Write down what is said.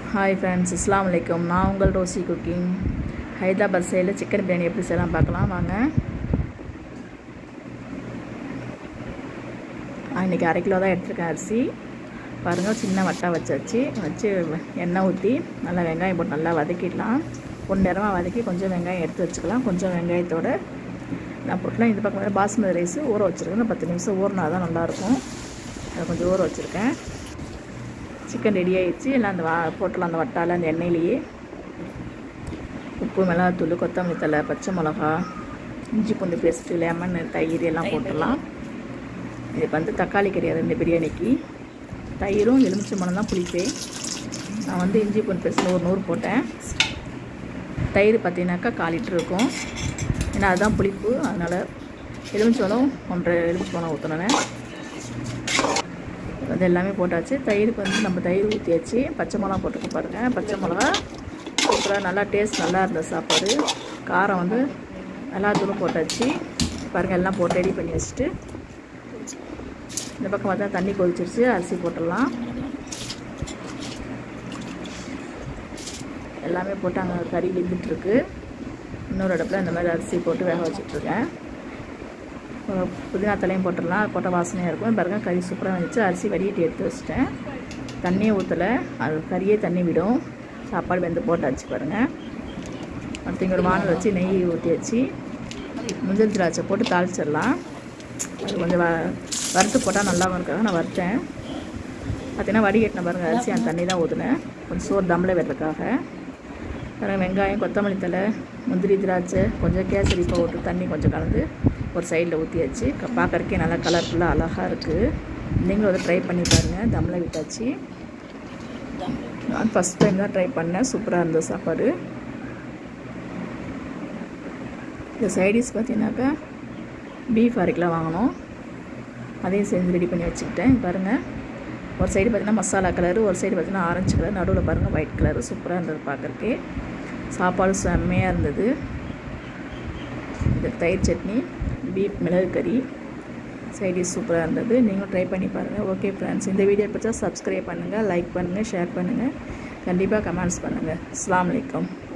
Hi friends, Assalamu alaikum. நான் உங்கள் Rousey cooking. Hyderabad ஸ்டைலில் சிக்கன் பிரியாணி எப்படி செய்யலாம் பார்க்கலாம் வாங்க. இன்றைக்கி 1/2 கிலோ தான் எடுத்துருக்கேன் அரிசி. பாருங்கள், சின்ன வட்டா வச்சு எண்ணெய் ஊற்றி நல்லா வெங்காயம் போட்டு நல்லா வதக்கிடலாம். பொன்னிறமாக வதக்கி கொஞ்சம் வெங்காயம் எடுத்து வச்சுக்கலாம். கொஞ்சம் வெங்காயத்தோடு நான் போட்டலாம். இந்த பக்கம் பாஸ்மதி ரைஸ் ஊற வச்சுருக்கேன். 10 நிமிஷம் ஊறினா தான் நல்லாயிருக்கும். அதை கொஞ்சம் ஊற வச்சுருக்கேன். சிக்கன் ரெடி ஆகிடுச்சு. எல்லாம் அந்த போட்டலாம் அந்த வட்டால் அந்த எண்ணெயிலேயே. உப்பு, மிளகாத்தூள், கொத்தமல்லி தழை, பச்சை மிளகா, இஞ்சி பூண்டு பேஸ்ட்டு, லெமன், தயிர் எல்லாம் போட்டுடலாம். இது தக்காளி கிடையாது இந்த பிரியாணிக்கு. தயிரும் எலுமிச்சம்பழம் தான் புளிப்பே. நான் இஞ்சி பூண்டு பேஸ்ட்டில் ஒரு 100 போட்டேன். தயிர் பார்த்தீங்கன்னாக்கா 1/4 லிட்டர் இருக்கும். ஏன்னா அதுதான் புளிப்பு, அதனால் எலுமிச்சம்பழம் 1.5 எலுமிச்சம்பழம் ஊற்றினேன். அது எல்லாமே போட்டாச்சு. தயிருக்கு நம்ம தயிர் ஊற்றியாச்சு. பச்சை மிளகா போட்டுக்க பாருங்கள். பச்சை மிளகா சூப்பராக நல்லா டேஸ்ட் நல்லா இருந்த சாப்பாடு. காரம் எல்லா தூளும் போட்டாச்சு பாருங்கள். எல்லாம் போட்டு ரெடி பண்ணி வச்சுட்டு இந்த பக்கம் பார்த்தா தண்ணி கொதிச்சிருச்சு. அரிசி போட்டுடலாம். எல்லாமே போட்டு அங்கே கறி வெந்துட்டுருக்கு. இன்னொரு இடத்துல இந்த மாதிரி அரிசி போட்டு வேக வச்சுட்ருக்கேன். புதினா தலையும் போட்டுடலாம். போட்ட வாசனையாக இருக்கும். பாருங்கள், கறி சூப்பராக வந்துச்சு. அரிசி வடிகட்டி எடுத்து வச்சுட்டேன். தண்ணியே ஊற்றலை, அது கறியே தண்ணி விடும். சாப்பாடு வெந்து போட்டாச்சு பாருங்கள். அடுத்து இங்கே ஒரு வானல் வச்சு நெய் ஊற்றியாச்சு. முந்திரி திராட்சை போட்டு தாளிச்சிடலாம். அது கொஞ்சம் வறுத்து போட்டால் நல்லாவும் இருக்காங்க. நான் வறுத்தேன். பார்த்தீங்கன்னா வடிகட்டின பாருங்கள். அரிசி அந்த தண்ணி தான் ஊற்றுனேன். கொஞ்சம் சோறு தம்மில் வெட்டுறதுக்காக. பாருங்கள், வெங்காயம், கொத்தமல்லி தழை, முந்திரி திராட்சை, கொஞ்சம் கேசரி பவுட்ரு, தண்ணி கொஞ்சம் கலந்து ஒரு சைடில் ஊற்றியாச்சு. பார்க்குறக்கே நல்லா கலர்ஃபுல்லாக அழகாக இருக்குது. நீங்களும் ட்ரை பண்ணி பாருங்கள். தம்மில் விட்டாச்சு. நான் ஃபஸ்ட் டைம் தான் ட்ரை பண்ணேன். சூப்பராக இருந்த சாப்பாடு. இந்த சைடிஷ் பார்த்தீங்கன்னாக்கா பீஃப் 1/2 கிலோ வாங்கினோம். அதையும் செஞ்சு ரெடி பண்ணி வச்சுக்கிட்டேன். பாருங்கள், ஒரு சைடு பார்த்திங்கன்னா மசாலா கலரு, ஒரு சைடு பார்த்திங்கன்னா ஆரஞ்சு கலர், நடுவில் பாருங்கள் ஒயிட் கலரு. சூப்பராக இருந்தது பார்க்குறக்கே. சாப்பாடு செம்மையாக இருந்தது. இது தயிர் சட்னி, பீஃப் மிளகு கறி, சைடிஷ் சூப்பராக இருந்தது. நீங்களும் ட்ரை பண்ணி பாருங்கள். ஓகே ஃப்ரெண்ட்ஸ், இந்த வீடியோ பிடிச்சா சப்ஸ்கிரைப் பண்ணுங்கள், லைக் பண்ணுங்கள், ஷேர் பண்ணுங்கள், கண்டிப்பாக கமெண்ட்ஸ் பண்ணுங்கள். அஸ்ஸலாமு அலைக்கும்.